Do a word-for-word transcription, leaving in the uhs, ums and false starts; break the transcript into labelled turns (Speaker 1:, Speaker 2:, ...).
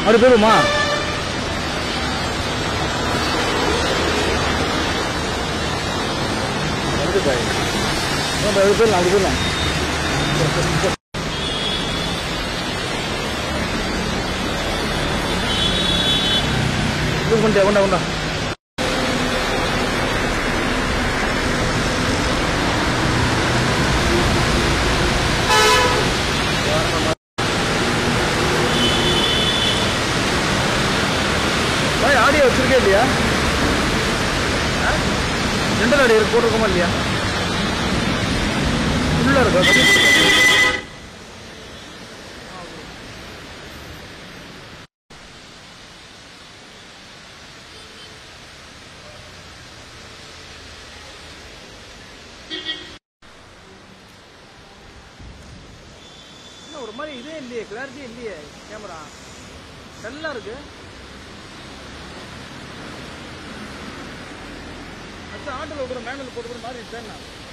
Speaker 1: அப்படி போயிடுமா? வருது பாய். அது போயிடலாம் அது போயிடலாம். கொண்டா கொண்டா கொண்டா பாய். ஆடியோ வச்சிருக்கே இல்லையா? ஜென்ரல் ஆடியோ போட்டிருக்கோமா இல்லையா? உள்ள இருக்கா? ஒரு மாதிரி இதே இல்லையே, கிளாரிட்டி இல்லையே, கேமரா நல்லா இருக்கு. அடுத்த ஆட்டோல கூட மேனுவல் போட்டு மாதிரி